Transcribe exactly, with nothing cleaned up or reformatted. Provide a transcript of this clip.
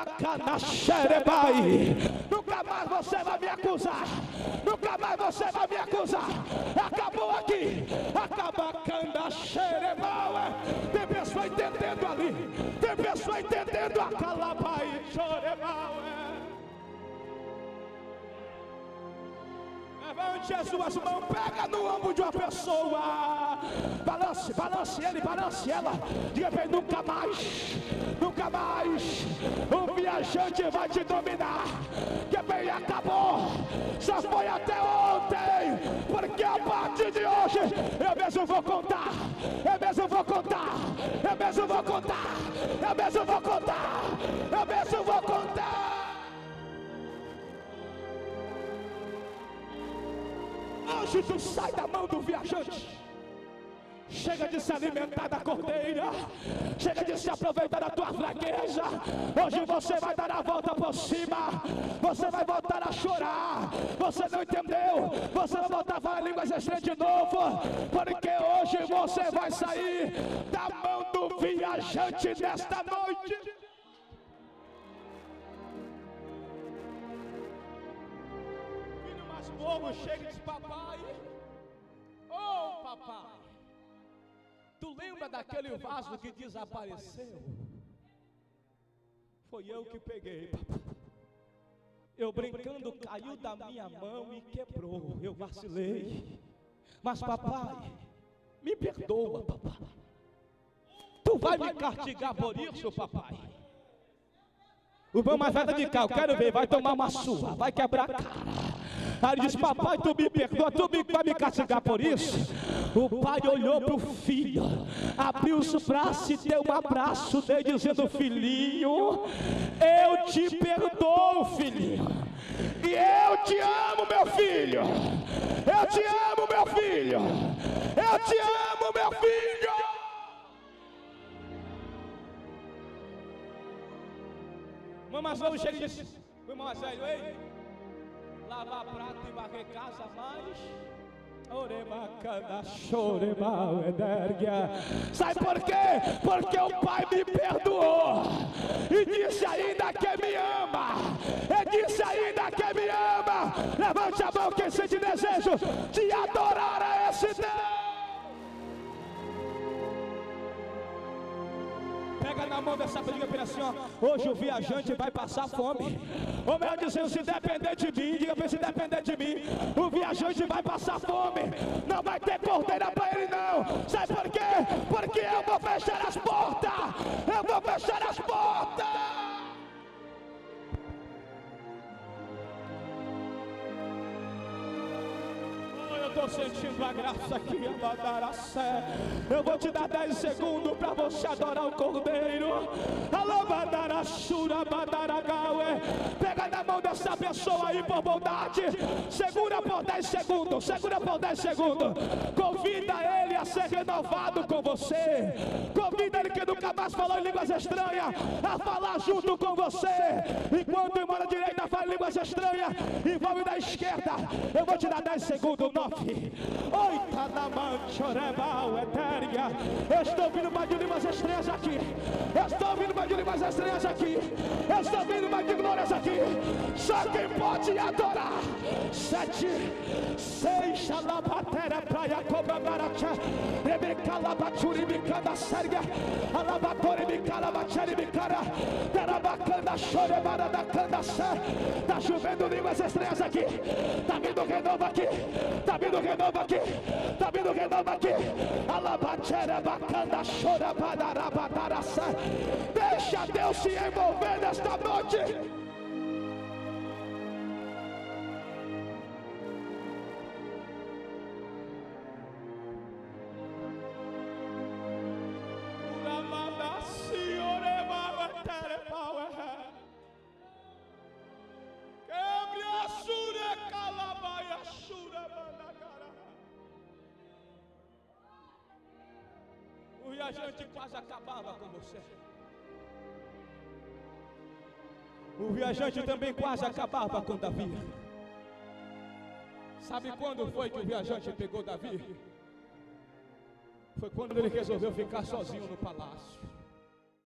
Bacana xerebai. Nunca mais você vai me acusar. Nunca mais você vai me acusar. Acabou aqui. Acaba canda xerebai. Tem pessoa entendendo ali. Tem pessoa entendendo a calabai xerebai. Levante as suas mãos, pega no ombro de uma pessoa, balance, balance ele, balance ela, diga bem, nunca mais, nunca mais, o viajante vai te dominar, que bem, acabou, só foi até ontem, porque a partir de hoje, eu mesmo vou contar, eu mesmo vou contar, eu mesmo vou contar, eu mesmo vou contar, eu mesmo vou contar. Hoje tu sai da mão do viajante. Chega de se alimentar da cordeira. Chega de se aproveitar da tua fraqueza. Hoje você vai dar a volta por cima. Você vai voltar a chorar. Você não entendeu? Você vai voltar a falar línguas estranhas de novo. Porque hoje você vai sair da mão do viajante nesta noite. O povo chega e diz: papai, oh papai, tu lembra daquele vaso que desapareceu? Foi eu que peguei, papai. Eu brincando caiu da minha mão e quebrou. Eu vacilei. Mas papai, me perdoa, papai. Tu vai me castigar por isso, papai? O irmão mais velho de cá, eu quero ver, vai tomar uma surra, vai quebrar a cara. Aí ele diz: papai, tu me perdoa, tu me, vai me castigar por isso? O pai olhou para o filho, abriu os braços e deu um abraço dele, dizendo: filhinho, eu te perdoo, filhinho, e eu te amo, meu filho, eu te amo, meu filho, eu te amo, meu filho. Mas não chega e diz: irmão mais velho, ei, lavar prato e varrer casa, mas sabe por quê? Porque o pai me perdoou e disse ainda que me ama. E disse ainda que me ama. Levante a mão quem sente desejo de adorar a esse Deus. Pega na mão dessa briga pela assim, ó. Hoje o viajante vai passar fome. Ou melhor dizendo, se depender de mim, diga para se depender de mim, o viajante vai passar fome. Não vai ter cordeira para ele não. Sabe por quê? Porque eu vou fechar as portas. Eu vou fechar as portas. Estou sentindo a graça aqui, Abadaracé. Eu vou te dar dez segundos para você adorar o Cordeiro. Pega na mão dessa pessoa aí por bondade. Segura por dez segundos. Segura por dez segundos. Convida ele a ser renovado com você. Convida ele que nunca mais falou em línguas estranhas a falar junto com você. Enquanto o irmão da direita fala em línguas estranhas e vamos da esquerda, eu vou te dar dez segundos. Nove. Oita na manchorebal etéria. Eu estou ouvindo mais de línguas estranhas aqui. Eu estou ouvindo mais de línguas estranhas aqui. Eu estou ouvindo mais de glórias aqui. Só quem pode adorar. Sete, seis, xalabatéria, praia, cobra, baracha. Rebeca, labaturi, bicanda, sérgia. Alabatori, bicala, bachere, bicara. Terabacanda, chorebara, da canda, sé. Tá chovendo línguas estranhas aqui. Tá vindo renovo aqui. Tá vindo renovo aqui. Tá vindo renovo aqui. Alabatera, bacanda, chora, badara, badara, sé. Deixa Deus se envolver nesta noite. O viajante quase acabava com você. O viajante também quase acabava com Davi. Sabe quando foi que o viajante pegou Davi? Foi quando ele resolveu ficar sozinho no palácio.